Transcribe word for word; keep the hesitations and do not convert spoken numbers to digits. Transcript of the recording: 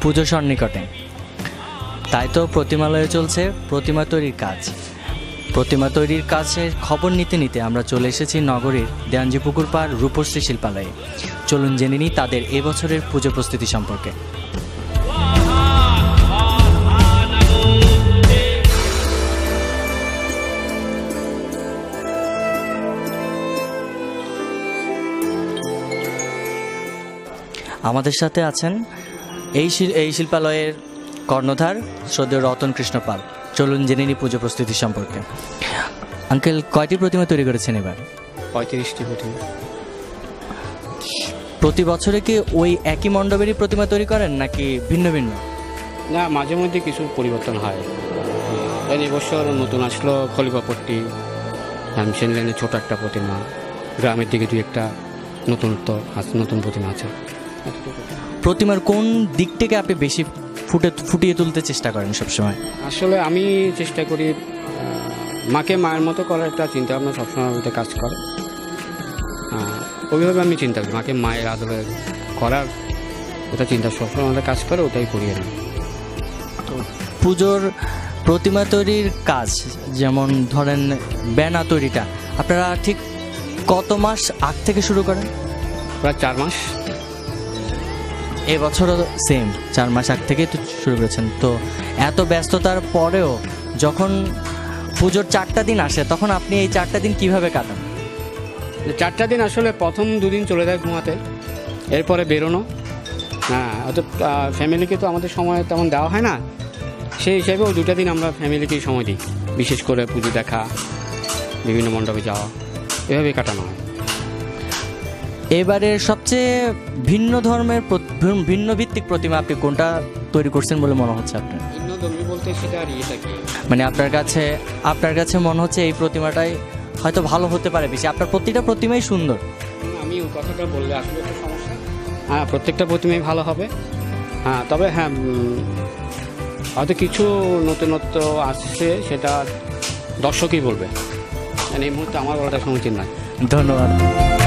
পুজো সন্নিকটে, তাই তো প্রতিমালয়ে চলছে প্রতিমা তৈরির কাজ। প্রতিমা তৈরির কাজের খবর নিতে নিতে আমরা চলে এসেছি নগরীর দেয়ানজি পুকুর পাড় রূপশ্রী শিল্পালয়ে। চলুন জেনে নিই তাদের এবছরের পুজো প্রস্তুতি সম্পর্কে। আমাদের সাথে আছেন এই এই শিল্পালয়ের কর্ণধার শ্রদ্ধেয় রতন কৃষ্ণ পাল। চলুন জেনে নিই পুজো প্রস্তুতি সম্পর্কে। আঙ্কেল, কয়টি প্রতিমা তৈরি করেছেন এবার? পঁয়ত্রিশটি প্রতিমা। প্রতি বছরে কি ওই একই মণ্ডপেরই প্রতিমা তৈরি করেন নাকি ভিন্ন ভিন্ন? না, মাঝে মধ্যে কিছু পরিবর্তন হয়। এই বছর নতুন আসলো খলিফাপট্টি, হ্যামসেন লেনের ছোট একটা প্রতিমা, গ্রামের দিকে দুই একটা নতুনত্ব নতুন প্রতিমা আছে। প্রতিমার কোন দিকটাকে আপনি বেশি ফুটে ফুটিয়ে তুলতে চেষ্টা করেন সবসময়? আসলে আমি চেষ্টা করি মাকে মায়ের মতো করার একটা চিন্তা ভাবনা সবসময় ওইটা কাজ করে। ওইভাবে আমি চিন্তা করি মাকে মায়ের আদরে করার ওটা চিন্তা সবসময় আমাদের কাজ করে, ওটাই করি আমি। তো পুজোর প্রতিমা তৈরির কাজ, যেমন ধরেন ব্যানা তৈরিটা, আপনারা ঠিক কত মাস আগ থেকে শুরু করেন? প্রায় চার মাস। এবছরও সেম চার মাস আগ থেকে তো শুরু করেছেন। তো এত ব্যস্ততার পরেও যখন পুজোর চারটা দিন আসে তখন আপনি এই চারটা দিন কিভাবে কাটান? চারটা দিন আসলে প্রথম দুদিন চলে যায় ঘুমাতে, এরপরে বেরোনো। হ্যাঁ, অত ফ্যামিলিকে তো আমাদের সময় তেমন দেওয়া হয় না, সেই হিসেবে ওই দুটা দিন আমরা ফ্যামিলিকেই সময় দিই, বিশেষ করে পুজো দেখা, বিভিন্ন মণ্ডপে যাওয়া, এভাবেই কাটানো হয়। এবারের সবচেয়ে ভিন্ন ধর্মের ভিন্ন ভিত্তিক প্রতিমা আপনি কোনটা তৈরি করছেন বলে মনে হচ্ছে আপনার? ভিন্ন ধর্মী বলতে সেটা আর ইয়েটা কি, মানে আপনার কাছে আপনার কাছে মনে হচ্ছে এই প্রতিমাটাই হয়তো ভালো হতে পারে বেশি? আপনার প্রতিটা প্রতিমাই সুন্দর। আমি ওই কথাটা বললে আসলে একটা সমস্যা। হ্যাঁ, প্রত্যেকটা প্রতিমাই ভালো হবে। হ্যাঁ, তবে হ্যাঁ হয়তো কিছু নতুনত্ব আসছে, সেটা দর্শকই বলবে। মানে এই মুহূর্তে আমার বলাটা সমীচীন নয়। ধন্যবাদ।